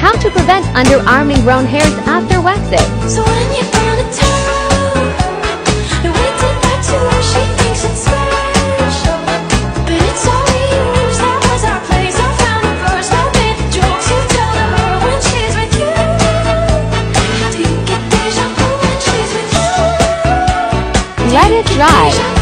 How to prevent underarm grown hairs after waxing. So when you're gonna tell, the way to that too, she thinks it's special, but it's all we use. That was our place. I found the verse. No big jokes you tell her when she's with you. Do you get deja vu when she's with you? Let it dry.